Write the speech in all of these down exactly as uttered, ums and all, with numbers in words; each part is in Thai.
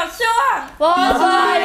กับช่วง Watch My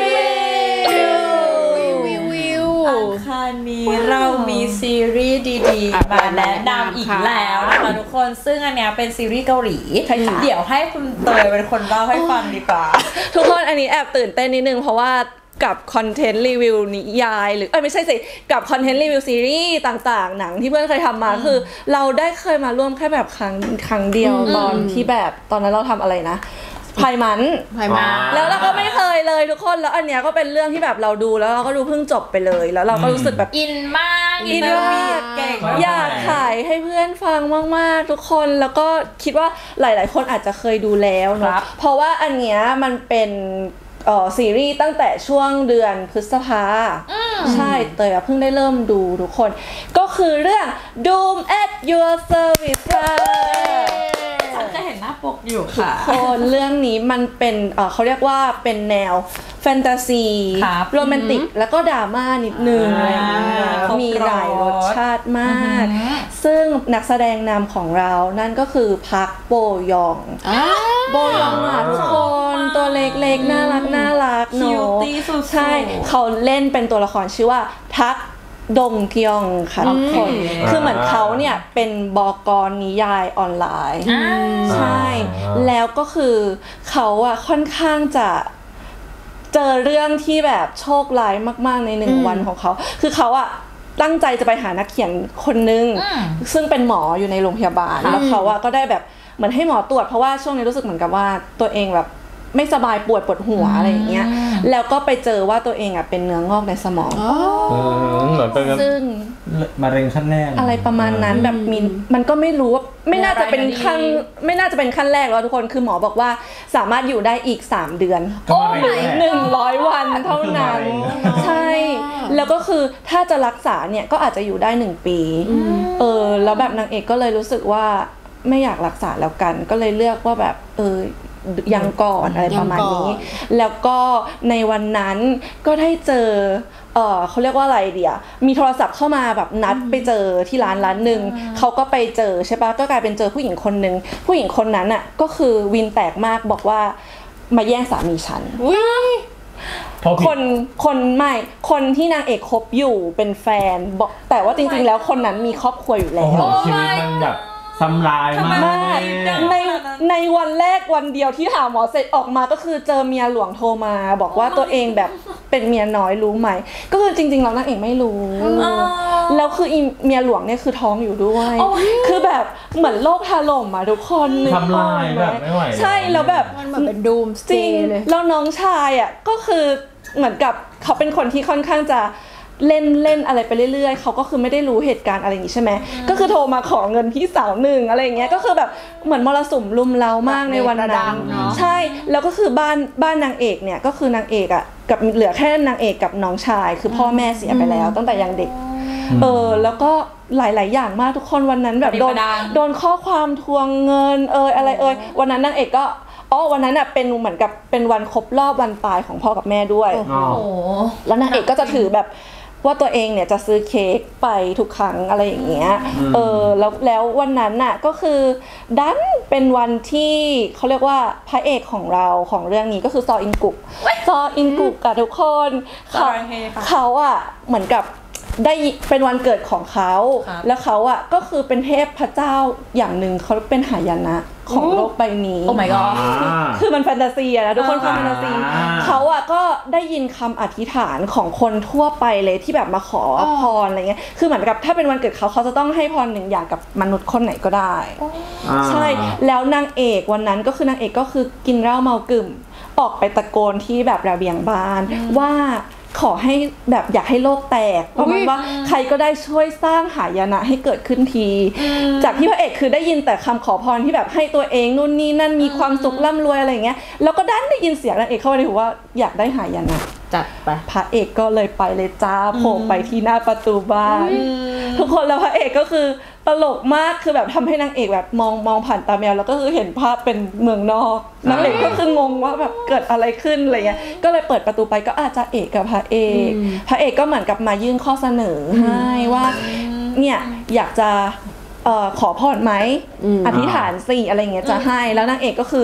Review อังคารนี้เรามีซีรีส์ดีๆมาแนะนำอีกแล้วนะคะทุกคนซึ่งอันเนี้ยเป็นซีรีส์เกาหลีเดี๋ยวให้คุณเตยเป็นคนเล่าให้ฟังดีกว่าทุกคนอันนี้แอบตื่นเต้นนิดนึงเพราะว่ากับคอนเทนต์รีวิวนิยายหรือเอ้ยไม่ใช่สิกับคอนเทนต์รีวิวซีรีส์ต่างๆหนังที่เพื่อนเคยทำมาคือเราได้เคยมาร่วมแค่แบบครั้งครั้งเดียวตอนที่แบบตอนนั้นเราทำอะไรนะไพมันไพมันแล้วเราก็ไม่เคยเลยทุกคนแล้วอันเนี้ยก็เป็นเรื่องที่แบบเราดูแล้วเราก็ดูเพิ่งจบไปเลยแล้วเราก็รู้สึกแบบอินมากอินมากเก่งอยากขายให้เพื่อนฟังมากๆทุกคนแล้วก็คิดว่าหลายๆคนอาจจะเคยดูแล้วเนาะเพราะว่าอันเนี้ยมันเป็นเอ่อซีรีส์ตั้งแต่ช่วงเดือนพฤษภาใช่เตยเพิ่งได้เริ่มดูทุกคนก็คือเรื่อง Doom at Your Service ค่ะฉันจะเห็นหน้าปกอยู่ค่ะทุกคนเรื่องนี้มันเป็นเอ่อเขาเรียกว่าเป็นแนวแฟนตาซีโรแมนติกแล้วก็ดราม่านิดนึงมีหลายรสชาติมากซึ่งนักแสดงนำของเรานั่นก็คือพักโบยองโบยองอ่ะทุกคนตัวเล็กๆน่ารักน่ารักเนาะใช่เขาเล่นเป็นตัวละครชื่อว่าทักดงเกียงค่ะทุกคนคือเหมือนเขาเนี่ยเป็นบก.นิยายออนไลน์ใช่แล้วก็คือเขาอะค่อนข้างจะเจอเรื่องที่แบบโชคร้ายมากๆในหนึ่งวันของเขาคือเขาอะตั้งใจจะไปหานักเขียนคนนึงซึ่งเป็นหมออยู่ในโรงพยาบาลแล้วเขาอะก็ได้แบบเหมือนให้หมอตรวจเพราะว่าช่วงนี้รู้สึกเหมือนกับว่าตัวเองแบบไม่สบายปวดปวดหัวอะไรอย่างเงี้ยแล้วก็ไปเจอว่าตัวเองอ่ะเป็นเนื้องอกในสมองเหมือนเป็นซึ่งมะเร็งขั้นแรกอะไรประมาณนั้นแบบมีมันก็ไม่รู้ว่าไม่น่าจะเป็นขั้นไม่น่าจะเป็นขั้นแรกแล้วทุกคนคือหมอบอกว่าสามารถอยู่ได้อีกสามเดือนหรือหนึ่งร้อยวันเท่านั้นใช่แล้วก็คือถ้าจะรักษาเนี่ยก็อาจจะอยู่ได้หนึ่งปีเออแล้วแบบนางเอกก็เลยรู้สึกว่าไม่อยากรักษาแล้วกันก็เลยเลือกว่าแบบเออยังก่อนอะไรประมาณนี้แล้วก็ในวันนั้นก็ได้เจอเออเขาเรียกว่าอะไรเดียมีโทรศัพท์เข้ามาแบบนัดไปเจอที่ร้านร้านหนึ่งเขาก็ไปเจอใช่ปะก็กลายเป็นเจอผู้หญิงคนนึงผู้หญิงคนนั้นอ่ะก็คือวินแตกมากบอกว่ามาแย่งสามีฉันคนคนไม่คนที่นางเอกคบอยู่เป็นแฟนบอกแต่ว่าจริงๆแล้วคนนั้นมีครอบครัวอยู่แล้วชีวิตมันแบบซ้ำลายมากในในวันแรกวันเดียวที่หาหมอเสร็จออกมาก็คือเจอเมียหลวงโทรมาบอกว่าตัวเองแบบเป็นเมียน้อยรู้ไหมก็คือจริงๆแล้วนางเอกไม่รู้แล้วคือเมียหลวงเนี่ยคือท้องอยู่ด้วยคือแบบเหมือนโลกถล่มอ่ะทุกคนทำลายแบบไม่ไหวใช่แล้วแบบมันเหมือนเป็นดูมจริงแล้วน้องชายอ่ะก็คือเหมือนกับเขาเป็นคนที่ค่อนข้างจะเล่นเล่นอะไรไปเรื่อยๆเขาก็คือไม่ได้รู้เหตุการณ์อะไรอย่างนี้ใช่ไหมก็คือโทรมาขอเงินพี่สาวหนึ่งอะไรอย่างเงี้ยก็คือแบบเหมือนมรสุมลุมเร้ามากในวันนั้นใช่แล้วก็คือบ้านบ้านนางเอกเนี่ยก็คือนางเอกอ่ะกับเหลือแค่นางเอกกับน้องชายคือพ่อแม่เสียไปแล้วตั้งแต่ยังเด็กเออแล้วก็หลายๆอย่างมากทุกคนวันนั้นแบบโดนโดนข้อความทวงเงินเอออะไรเออวันนั้นนางเอกก็อ๋อวันนั้นอ่ะเป็นเหมือนกับเป็นวันครบรอบวันตายของพ่อกับแม่ด้วยแล้วนางเอกก็จะถือแบบว่าตัวเองเนี่ยจะซื้อเค้กไปทุกครั้งอะไรอย่างเงี้ยเออแล้วแล้ววันนั้นน่ะก็คือดันเป็นวันที่เขาเรียกว่าพระเอกของเราของเรื่องนี้ก็คือซออินกุกซออินกุกกับทุกคนเขาเขาอ่ะเหมือนกับได้เป็นวันเกิดของเขาแล้วเขาอ่ะก็คือเป็นเทพพระเจ้าอย่างหนึ่งเขาเป็นหายนะของโลกใบนี้โอ้ my god คือมันแฟนตาซีนะทุกคนคือแฟนตาซีเขาอ่ะก็ได้ยินคำอธิษฐานของคนทั่วไปเลยที่แบบมาขอพรอะไรเงี้ยคือเหมือนกับถ้าเป็นวันเกิดเขาเขาจะต้องให้พรหนึ่งอย่างกับมนุษย์คนไหนก็ได้ใช่แล้วนางเอกวันนั้นก็คือนางเอกก็คือกินเหล้าเมากึ่มออกไปตะโกนที่แบบระเบียงบ้านว่าขอให้แบบอยากให้โลกแตกประมาณว่าใครก็ได้ช่วยสร้างหายนะให้เกิดขึ้นทีจากที่พระเอกคือได้ยินแต่คำขอพรที่แบบให้ตัวเองนู่นนี่นั่นมีความสุขร่ำรวยอะไรอย่างเงี้ยแล้วก็ดันได้ยินเสียงนางเอกเข้ามาในหูว่าอยากได้หายนะจัดไปพระเอกก็เลยไปเลยจ้าโผล่ไปที่หน้าประตูบ้านทุกคนแล้วพระเอกก็คือตลกมากคือแบบทำให้นางเอกแบบมองมองผ่านตาแมวแล้วก็คือเห็นภาพเป็นเมืองนอกนางเอกก็คืองงว่าแบบเกิดอะไรขึ้นอะไรเงี้ยก็เลยเปิดประตูไปก็อาจจะเอกกับพระเอกพระเอกก็เหมือนกับมายื่นข้อเสนอให้ว่าเนี่ยอยากจะเอ่อขอพรไหมอธิษฐานสิอะไรเงี้ยจะให้แล้วนางเอกก็คือ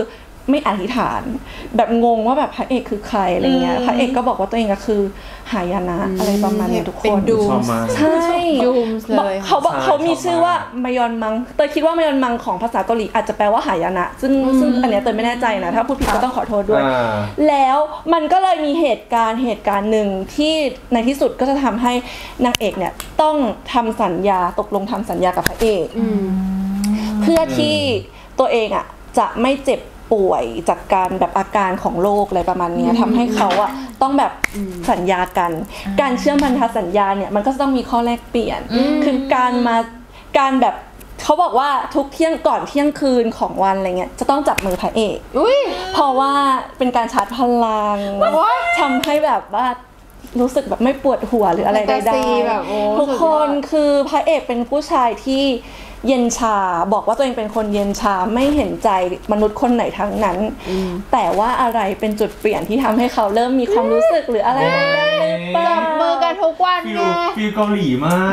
ไม่อธิษฐานแบบงงว่าแบบพระเอกคือใครอะไรเงี้ยพระเอกก็บอกว่าตัวเองก็คือหายนะอะไรประมาณนี้ทุกคนเป็นดูชอบมากใช่ดูมเลยเขาบอกใช่เขามีชอบมากชื่อว่ามายอนมังเตยคิดว่ามายอนมังของภาษาเกาหลีอาจจะแปลว่าหายนะซึ่งซึ่งอันเนี้ยเตยไม่แน่ใจนะถ้าพูดผิดก็ต้องขอโทษด้วยอ่าแล้วมันก็เลยมีเหตุการณ์เหตุการณ์หนึ่งที่ในที่สุดก็จะทำให้นางเอกเนี่ยต้องทำสัญญาตกลงทำสัญญากับพระเอกเพื่อที่ตัวเองอ่ะจะไม่เจ็บป่วยจากการแบบอาการของโรคอะไรประมาณนี้ทำให้เขาอ่ะต้องแบบสัญญากัน การเชื่อมพันธสัญญาเนี่ยมันก็จะต้องมีข้อแลกเปลี่ยนคือการมาการแบบเขาบอกว่าทุกเที่ยงก่อนเที่ยงคืนของวันอะไรเงี้ยจะต้องจับมือพระเอกเพราะว่าเป็นการชาร์จพลังทำให้แบบว่ารู้สึกแบบไม่ปวดหัวหรืออะไรใดแฟนตาซีแบบโอ้ๆทุกคนคือพระเอกเป็นผู้ชายที่เย็นชาบอกว่าตัวเองเป็นคนเย็นชาไม่เห็นใจมนุษย์คนไหนทั้งนั้นแต่ว่าอะไรเป็นจุดเปลี่ยนที่ทำให้เขาเริ่มมีความรู้สึกหรืออะไรใดๆหรือเปล่าจับมือกันทุกวันฟิไงลฟิลเกาหลีมาก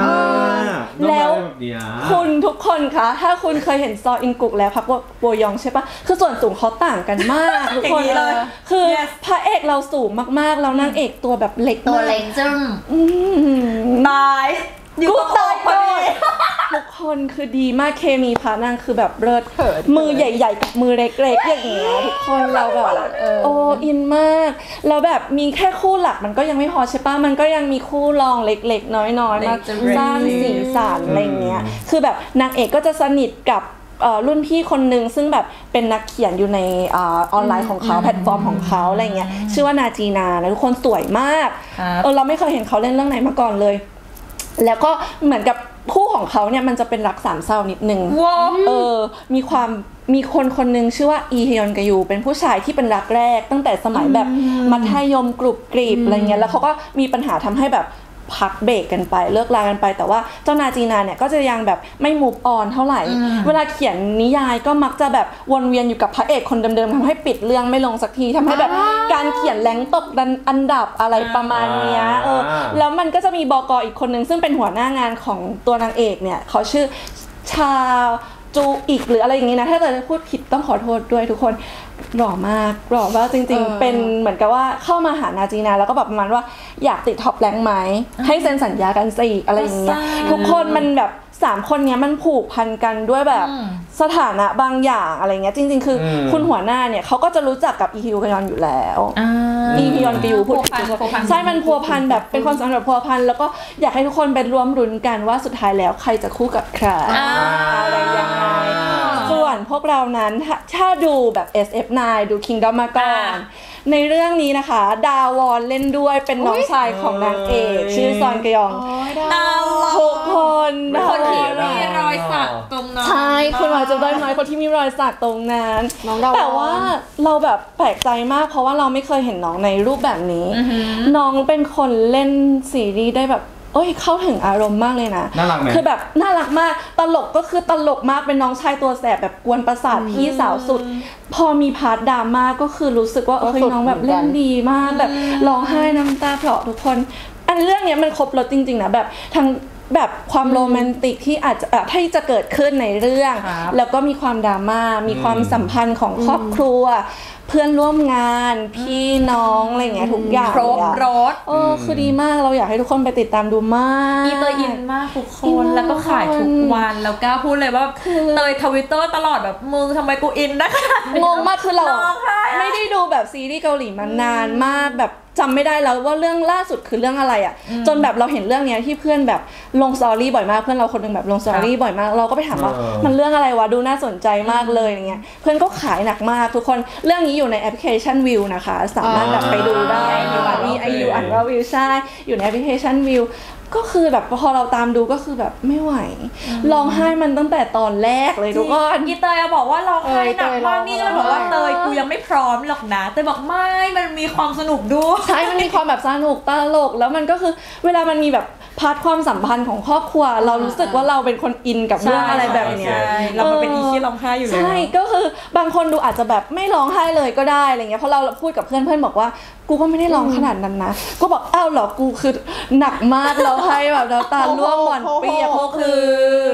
แล้วต้องมาแบบเนี้ยคุณทุกคนคะถ้าคุณเคยเห็นซออินกุกแล้วพักโบยองใช่ปะคือส่วนสูงเขาต่างกันมากทุกคนอย่างนี้เลยคือ Yes พระเอกเราสูงมากๆแล้วนางเอกตัวแบบเล็กตัวมากเล็กจึ้งอืมตายอยู่กูตรงตายพอก่อดีนทุกคนคือดีมากเคมีพระนางคือแบบเลิศเขินมือใหญ่ๆกับมือเล็กๆอย่างเงี้ยทุกคนเราแบบโอ้อินมากแล้วแบบมีแค่คู่หลักมันก็ยังไม่พอใช่ปะมันก็ยังมีคู่รองเล็กๆ น้อยๆมาสร้างสีสันอะไรเงี้ยคือแบบนางเอกก็จะสนิทกับเอ่อรุ่นพี่คนนึงซึ่งแบบเป็นนักเขียนอยู่ในอ่าออนไลน์ของเขาแพลตฟอร์มของเขาอะไรเงี้ยชื่อว่านาจีนาแล้วทุกคนสวยมากครับเออเราไม่เคยเห็นเขาเล่นเรื่องไหนมาก่อนเลย แล้วก็เหมือนกับคู่ของเขาเนี่ยมันจะเป็นรักสามเศร้านิดนึงว้าวเออมีความมีคนคนนึงชื่อว่าอีฮยอนกยูเป็นผู้ชายที่เป็นรักแรก ตั้งแต่สมัยแบบมัธยมกรุบกรีบอะไรเงี้ยแล้วเขาก็มีปัญหาทำให้แบบพักเบรกกันไปเลิกลากันไปแต่ว่าเจ้านาจีนาเนี่ยก็จะยังแบบไม่มูฟออนเท่าไหร่ เวลาเขียนนิยายก็มักจะแบบวนเวียนอยู่กับพระเอกคนเดิมๆทำให้ปิดเรื่องไม่ลงสักทีทำให้แบบการเขียนแรงตกดันอันดับอะไรประมาณเนี้ยเออแล้วมันก็จะมีบก.อีกคนนึงซึ่งเป็นหัวหน้างานของตัวนางเอกเนี่ยเขาชื่อชาจูอีกหรืออะไรอย่างงี้นะถ้าเกิดพูดผิดต้องขอโทษด้วยทุกคนหล่อมากหล่อมากจริงๆเป็นเหมือนกับว่าเข้ามาหานาจีนาแล้วก็แบบประมาณว่าอยากติดท็อปแรงค์ไหมให้เซ็นสัญญากันสิอะไรอย่างเงี้ยทุกคนมันแบบสามคนเนี้ยมันผูกพันกันด้วยแบบสถานะบางอย่างอะไรเงี้ยจริงๆคืออมคุณหัวหน้าเนี่ยเขาก็จะรู้จักกับอีฮิวกยอนอยู่แล้วอ่าอีฮิยอนกยูพูดผิดพัวพันใช่มันพัวพันแบบเป็นความสัมพันธ์แบบพัวพันแล้วก็อยากให้ทุกคนไปร่วมรุ้นกันว่าสุดท้ายแล้วใครจะคู่กับใครอ่าอะไรยังไงส่วนพวกเรานั้นถ้าถ้าดูแบบ เอส เอฟ ไนน์ ดู Kingdom มาก่อน ในเรื่องนี้นะคะ ดาวอนเล่นด้วยเป็นน้องชายของนางเอกชื่อซอนกยองน่ารักทุกคนคนที่ดาวมีรอยสักตรงนั้นใช่คุณหมายจะได้ไหมคนที่มีรอยสักตรงนั้นน้องดาวอนแต่ว่าเราแบบแปลกใจมากเพราะว่าเราไม่เคยเห็นน้องในรูปแบบนี้ น้องเป็นคนเล่นซีรีส์ได้แบบเอ้ยเข้าถึงอารมณ์มากเลยนะน่ารักไหมคือแบบน่ารักมากตลกก็คือตลกมากเป็นน้องชายตัวแสบแบบกวนประสาทพี่สาวสุด พอมีพาร์ทดราม่าก็คือรู้สึกว่าเอ้ยน้องแบบเล่นดีมากแบบร้องไห้น้ำตาเพราะทุกคน อันเรื่องเนี้ยมันครบรสจริงๆนะแบบทั้งแบบความโรแมนติกที่อาจจะเอ่อที่จะเกิดขึ้นในเรื่องครับแล้วก็มีความดราม่ามีความสัมพันธ์ของครอบครัว เพื่อนร่วมงานพี่น้องอะไรอย่างเงี้ยทุกอย่างครบเลยอะรสเออคือดีมากเราอยากให้ทุกคนไปติดตามดูมากอีเตยอินมากทุกคอินนมากแล้วก็ขายทุกวันแล้วกล้าพูดเลยว่าเตยทวิตเตอร์ตลอดแบบมึงทำไมกูอินได้ขนาดนี้งงมากคือเราร้องไห้อะไม่ได้ดูแบบซีรีส์เกาหลีมานานมากแบบจำไม่ได้แล้วว่าเรื่องล่าสุดคือเรื่องอะไรอ่ะจนแบบเราเห็นเรื่องเนี้ยที่เพื่อนแบบลงสตอรี่บ่อยมากเพื่อนเราคนหนึงแบบลงสตอรี่บ่อยมากเราก็ไปถามว่าเออมันเรื่องอะไรวะดูน่าสนใจมากเลยอย่างเงี้ยเพื่อนก็ขายหนักมากทุกคนเรื่องนี้อยู่ในแอปพลิเคชันวิวนะคะสามารถแบบไปดูได้อ่าอยู่มีไอยูอ่านว่าวิวใช่อยู่ในแอปพลิเคชันวิวก็คือแบบพอเราตามดูก็คือแบบไม่ไหวร้องไห้มันตั้งแต่ตอนแรกเลยทุกคนอีเตยอะบอกว่าร้องไห้หนักเออเตยร้มาอก งนี่ก็เลยบอกว่าไห้เตยกูยังไม่พร้อมหรอกนะเตยบอกไม่มันมีความสนุกด้วยใช่ มันมีความแบบสนุกตลก แล้วมันก็คือเวลามันมีแบบพาร์ทความสัมพันธ์ของครอบครัว เรารู้สึกว่าเราเป็นคนอินกับเรื่องอะไรแบบเนี้ยใช่เรามาเป็นอีที่ร้องไห้อยู่แล้วใช่ ก็คือบางคนดูอาจจะแบบไม่ร้องไห้เลยก็ได้อะไรเงี้ย เพราะเราพูดกับเพื่อนเพื่อนบอกว่ากูก็ไม่ได้ร้องขนาดนั้นนะ ก็บอกอ้าวเหรอ กูคือหนักมากเราให้แบบน้ำตาล่วงหมอนเปียกก็คือ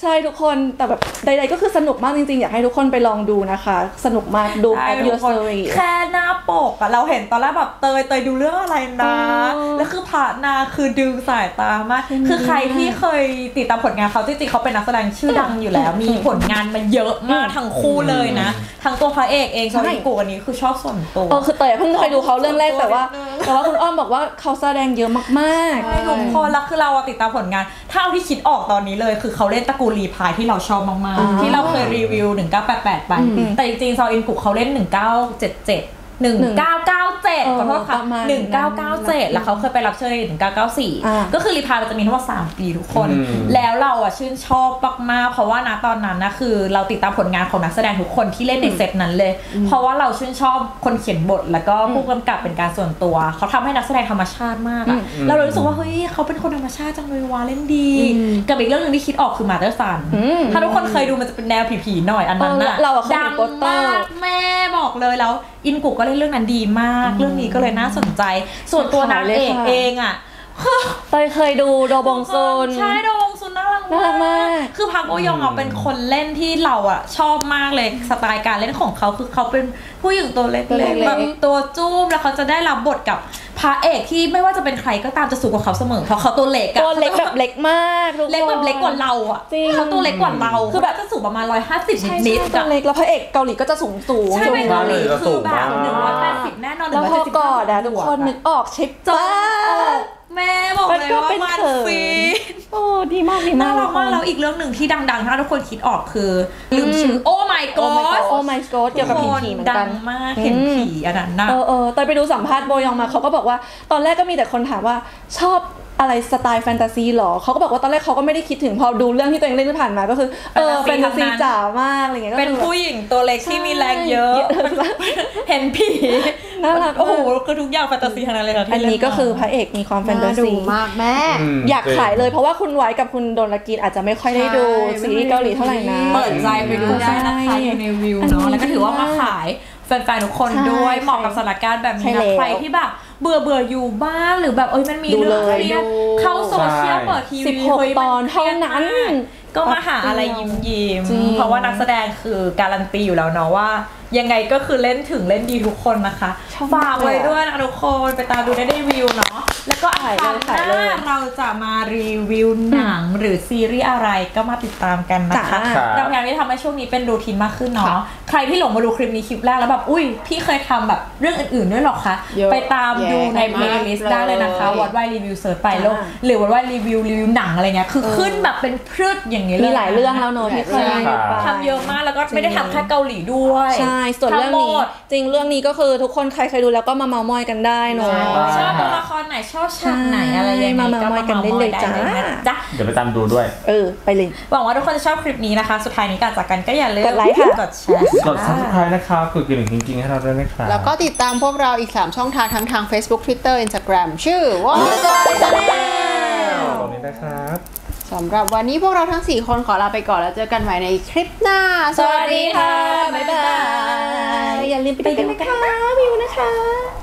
ใช่ทุกคนแต่แบบใดๆก็คือสนุกมากจริงๆอยากให้ทุกคนไปลองดูนะคะสนุกมากดูใช่ At Your Story แค่หน้าปกอะเราเห็นตอนแรกแบบเตยเตยดูเรื่องอะไรนะอ๋อแล้วคือพระนาคือดึงสายตามากคือใครที่เคยติดตามผลงานเขาจริงๆเขาเป็นนักแสดงชื่อดังอยู่แล้ว มีผลงานมาเยอะมากทั้งคู่เลยนะ ทั้งตัวพระเอกเองชอบกูอันนี้คือชอบส่วนตัวเออคือเตยเพิ่งเคยดูเขาเรื่องแรกแต่ว่านิดนึงแต่ว่าคุณอ้อมบอกว่าเขาแสดงเยอะมากๆใช่ทุกคนแล้วคือเราอะติดตามผลงานถ้าเอาที่คิดออกตอนนี้เลยคือเขาเล่นตระกูลรีพายที่เราชอบมากอ่าๆ ที่เราเคยรีวิวหนึ่งเก้าแปดแปดไป แต่จริงๆซออินกุเขาเล่นหนึ่งเก้าเจ็ดเจ็ด หนึ่งเก้าเก้าเจ็ด ขอโทษค่ะประมาณนั้นหนึ่งเก้าเก้าเจ็ด แล้วเขาเคยไปรับเชิญในหนึ่งเก้าเก้าสี่อ่าก็คือรีพายมันจะมีทั้งหมดสามปีทุกคนอืมแล้วเราอะชื่นชอบมากๆเพราะว่าณตอนนั้นนะคือเราติดตามผลงานของนักแสดงทุกคนที่เล่นในเซตนั้นเลย เพราะว่าเราชื่นชอบคนเขียนบทแล้วก็ผู้กำกับเป็นการส่วนตัวเขาทำให้นักแสดงธรรมชาติมากอะเราเลยรู้สึกว่าเฮ้ยเขาเป็นคนธรรมชาติจังเลยว่ะเล่นดี กับอีกเรื่องหนึงที่คิดออกคือมาเตอร์ซันอืมถ้าทุกคนเคยดูมันจะเป็นแนวผีๆหน่อยอันนั้นน่ะเออเราอะเคยดัเห็นโปสเตอร์มากแม่บอกเลยแล้วอินกุก็เล่นเรื่องนั้นดีมาก เรื่องนี้ก็เลยน่าสนใจ ส่วนตัวนางเอกเองอ่ะเตยเคยดูโดบงซุนใช่โดบงซุนน่ารักน่ารักมากคือพักโบยองอ่ะเป็นคนเล่นที่เราอ่ะชอบมากเลยสไตล์การเล่นของเขาคือเขาเป็นผู้หญิงตัวเล็กตัวเล็กๆแบบตัวจุ้มแล้วเขาจะได้รับบทกับพระเอกที่ไม่ว่าจะเป็นใครก็ตามจะสูงกว่าเขาเสมอเพราะเขาตัวเล็กอะตัวเล็กแบบเล็กมากทุกคนเล็กแบบเล็กกว่าเราอ่ะจริงเขาตัวเล็กกว่าเราคือแบบจะสูงประมาณร้อยห้าสิบใช่นิดใช่ๆตัวอะเล็กแล้วพระเอกเกาหลีก็จะสูงสูงใช่เป็นเกาหลีจะสูคือง แบบมากหนึ่งร้อยแปดสิบแน่นอนแล้วพอกอดอะทุกคนนึกออกใช่จปะแม่บอกมันเลยก็ว่าเป็นมันเขินฟีนโอ้ดีมากดีมาน่าก รักมากแล้วอีกเรื่องหนึ่งที่ดังๆถ้าทุกคนคิดออกคือลืมชื่อโอ้ my โอ้ my god god โอ้ my god เกี่ยวกับผีผีเหมือนดักันงมากเห็นผีอันนั้นน่ะเออเออแต่ไปดูสัมภาษณ์โบยองมาเขาก็บอกว่าตอนแรกก็มีแต่คนถามว่าชอบอะไรสไตล์แฟนตาซีหรอเขาก็บอกว่าตอนแรกเขาก็ไม่ได้คิดถึงพอดูเรื่องที่ตัวเองเล่นที่ผ่านมาก็คือเออแฟนตาซีจ๋ามากอะไรเงี้ยก็เป็นคือผู้หญิงตัวเล็กที่มีแรงเยอะ เห็นผีน่ารักโอ้โหคือทุกอย่างแฟนตาซีทั้งนั้นเลยนะที่อันนี้ก็คือพระเอกมีความแฟนตาน่าดูซีมากแม่มอยากขายเลยเพราะว่าคุณไว้กับคุณโดนลกีนอาจจะไม่ค่อยได้ดูใช่ซีรีส์เกาหลีเท่าไหร่นะเปิดใจไปดูได้นะคะอยู่ในวิวอันนี้เนาะแล้วก็ถือว่ามาขายแฟนๆทุกคนใช่ด้วยเหมาะกับสถานการณ์แบบนี้ใช่นะแล้วใครที่แบบเบื่อเบื่ออยู่บ้านหรือแบบเอ้ยมันมีดูเรื่องเลยเครียดเข้าโซเชียลใช่เปิดทีวีสิบหกฮ้ยมัตอนเท่านั้นครียดมากก็มาหาอะไรยิ้มยิ้มจริงเพราะว่านักแสดงคือการันตีอยู่แล้วเนาะว่า ยังไงก็คือเล่นถึงเล่นดีทุกคนนะคะชอบฝากไว้ด้วยนะทุกคนไปตามดูได้ในวิวเนาะแล้วก็อันถ่ายเลยหถ่ายเลยน้าเราจะมารีวิวหนังหรือซีรีส์อะไรก็มาติดตามกันนะคะจ้าครับเราพยายามที่ทำให้ช่วงนี้เป็นรูทีนมากขึ้นเนาะ ใครที่หลงมาดูคลิปนี้คลิปแรกแล้วแบบอุ้ยพี่เคยทำแบบเรื่องอื่นๆด้วยหรอคะเยอะไปตามดูในแยะเพลย์ลิสต์มากได้เลยนะคะเลยวัดไวรีวิวเสิร์ชไปแล้วจ้าหรือวัดไวรีวิวรีวิวหนังอะไรเงี้ยคือขึ้นแบบเป็นพืชอย่างนี้เลยมีหลายเรื่องแล้วเนอะที่เคยใช่รีวิวไปทำเยอะมากแล้วก็ไม่ได้ทำแค่เกาหลีด้วยใช่ส่วนเรื่องนี้ทำหมดจริงเรื่องนี้ก็คือทุกคนใครเคยดูแล้วก็มาเมามอยกันได้เนอะชอบตัวละครไหนชอบฉากไหนอะไรยังไงมาก็เมามอยกันได้เลยจ้าจ้าเดี๋ยวไปตามดูด้วยเออไปเลยหวังว่าทุกคนจะชอบคลิปนี้นะคะ สุดท้ายนี้ก่อนจากกันก็อย่าลืมกดไลค์ค่ะกดแชร์กด subscribe นะครับกดกระดิ่งจริงๆให้เราด้วยนะครับแล้วก็ติดตามพวกเราอีก สาม ช่องทางทั้งทาง Facebook Twitter Instagram ชื่อว่าตรงนี้นะครับสำหรับวันนี้พวกเราทั้ง สี่ คนขอลาไปก่อนแล้วเจอกันใหม่ในคลิปหน้าสวัสดีค่ะบ๊ายบาย อย่าลืมไปดูกันนะคะวิวนะคะ